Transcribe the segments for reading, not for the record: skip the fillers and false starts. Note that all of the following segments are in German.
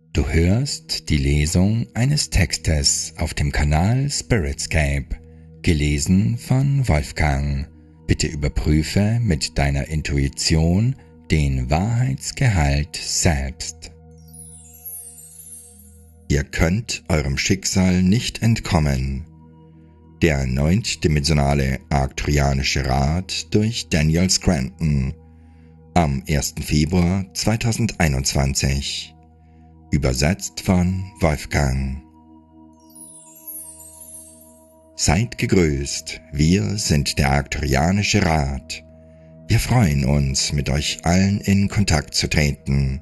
Du hörst die Lesung eines Textes auf dem Kanal Spiritscape, gelesen von Wolfgang. Bitte überprüfe mit deiner Intuition den Wahrheitsgehalt selbst. Ihr könnt eurem Schicksal nicht entkommen. Der 9-dimensionale Arcturianische Rat durch Daniel Scranton am 1. Februar 2021. Übersetzt von Wolfgang. Seid gegrüßt, wir sind der Arcturianische Rat. Wir freuen uns, mit euch allen in Kontakt zu treten.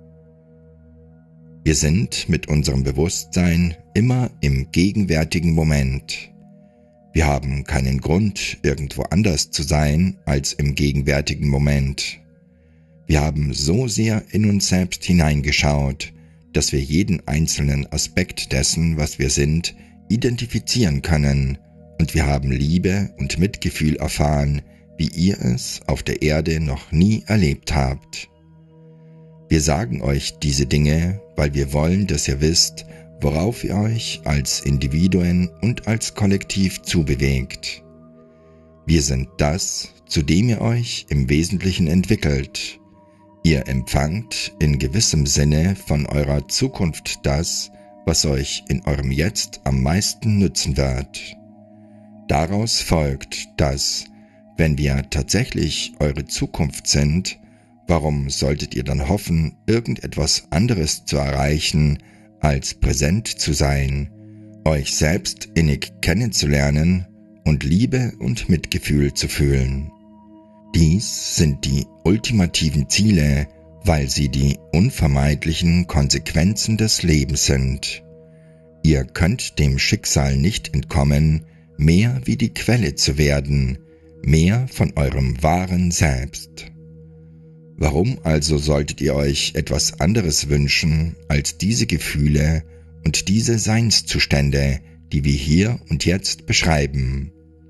Wir sind mit unserem Bewusstsein immer im gegenwärtigen Moment. Wir haben keinen Grund, irgendwo anders zu sein als im gegenwärtigen Moment. Wir haben so sehr in uns selbst hineingeschaut, dass wir jeden einzelnen Aspekt dessen, was wir sind, identifizieren können, und wir haben Liebe und Mitgefühl erfahren, wie ihr es auf der Erde noch nie erlebt habt. Wir sagen euch diese Dinge, weil wir wollen, dass ihr wisst, worauf ihr euch als Individuen und als Kollektiv zubewegt. Wir sind das, zu dem ihr euch im Wesentlichen entwickelt. Ihr empfangt in gewissem Sinne von eurer Zukunft das, was euch in eurem Jetzt am meisten nützen wird. Daraus folgt, dass, wenn wir tatsächlich eure Zukunft sind, warum solltet ihr dann hoffen, irgendetwas anderes zu erreichen, als präsent zu sein, euch selbst innig kennenzulernen und Liebe und Mitgefühl zu fühlen? Dies sind die ultimativen Ziele, weil sie die unvermeidlichen Konsequenzen des Lebens sind. Ihr könnt dem Schicksal nicht entkommen, mehr wie die Quelle zu werden, mehr von eurem wahren Selbst. Warum also solltet ihr euch etwas anderes wünschen als diese Gefühle und diese Seinszustände, die wir hier und jetzt beschreiben?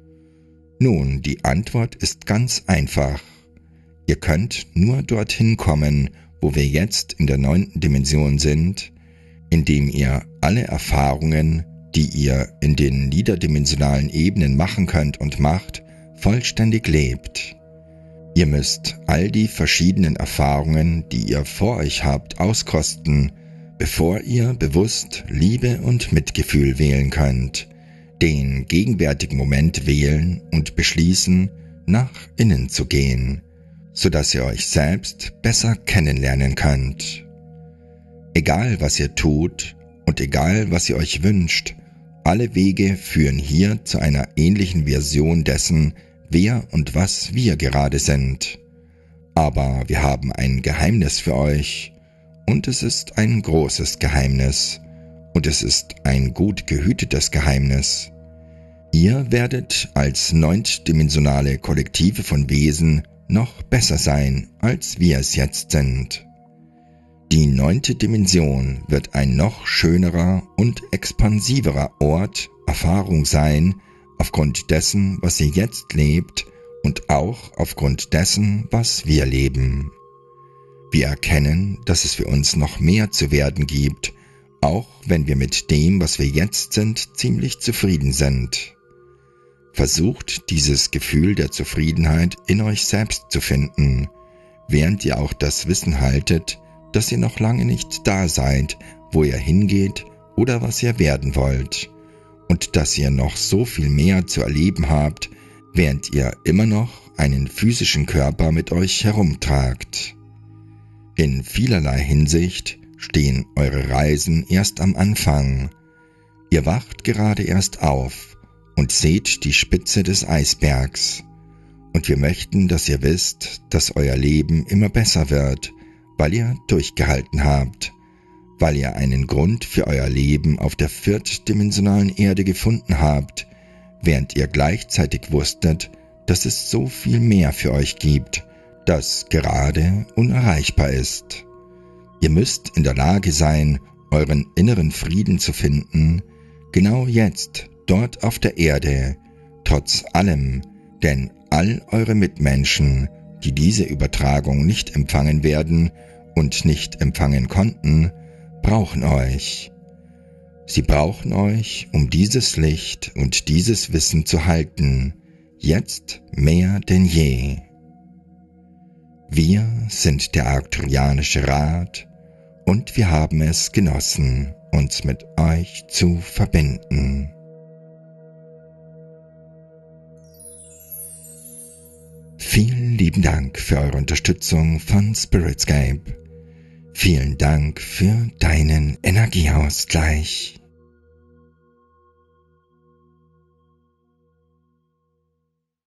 Nun, die Antwort ist ganz einfach. Ihr könnt nur dorthin kommen, wo wir jetzt in der 9. Dimension sind, indem ihr alle Erfahrungen, die ihr in den niederdimensionalen Ebenen machen könnt und macht, vollständig lebt. Ihr müsst all die verschiedenen Erfahrungen, die ihr vor euch habt, auskosten, bevor ihr bewusst Liebe und Mitgefühl wählen könnt, den gegenwärtigen Moment wählen und beschließen, nach innen zu gehen, sodass ihr euch selbst besser kennenlernen könnt. Egal was ihr tut und egal was ihr euch wünscht, alle Wege führen hier zu einer ähnlichen Version dessen, wer und was wir gerade sind. Aber wir haben ein Geheimnis für euch, und es ist ein großes Geheimnis, und es ist ein gut gehütetes Geheimnis. Ihr werdet als 9-dimensionale Kollektive von Wesen noch besser sein, als wir es jetzt sind. Die 9. Dimension wird ein noch schönerer und expansiverer Ort, Erfahrung sein, aufgrund dessen, was ihr jetzt lebt, und auch aufgrund dessen, was wir leben. Wir erkennen, dass es für uns noch mehr zu werden gibt, auch wenn wir mit dem, was wir jetzt sind, ziemlich zufrieden sind. Versucht, dieses Gefühl der Zufriedenheit in euch selbst zu finden, während ihr auch das Wissen haltet, dass ihr noch lange nicht da seid, wo ihr hingeht oder was ihr werden wollt, und dass ihr noch so viel mehr zu erleben habt, während ihr immer noch einen physischen Körper mit euch herumtragt. In vielerlei Hinsicht stehen eure Reisen erst am Anfang. Ihr wacht gerade erst auf und seht die Spitze des Eisbergs. Und wir möchten, dass ihr wisst, dass euer Leben immer besser wird, weil ihr durchgehalten habt, weil ihr einen Grund für euer Leben auf der 4-dimensionalen Erde gefunden habt, während ihr gleichzeitig wusstet, dass es so viel mehr für euch gibt, das gerade unerreichbar ist. Ihr müsst in der Lage sein, euren inneren Frieden zu finden, genau jetzt, dort auf der Erde, trotz allem, denn all eure Mitmenschen, die diese Übertragung nicht empfangen werden und nicht empfangen konnten, brauchen euch. Sie brauchen euch, um dieses Licht und dieses Wissen zu halten, jetzt mehr denn je. Wir sind der Arcturianische Rat und wir haben es genossen, uns mit euch zu verbinden. Vielen lieben Dank für eure Unterstützung von Spiritscape. Vielen Dank für deinen Energieausgleich.